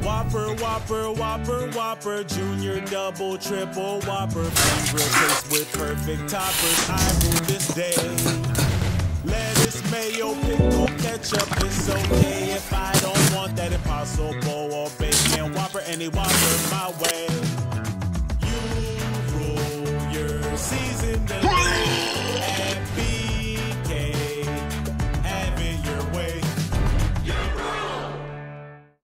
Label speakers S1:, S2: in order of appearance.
S1: Whopper, Whopper, Whopper, Whopper, Junior, Double, Triple, Whopper, favorite taste with perfect toppers. I rule this day. Lettuce, mayo, pickle, ketchup, it's okay if I don't want that Impossible or bacon Whopper, any Whopper.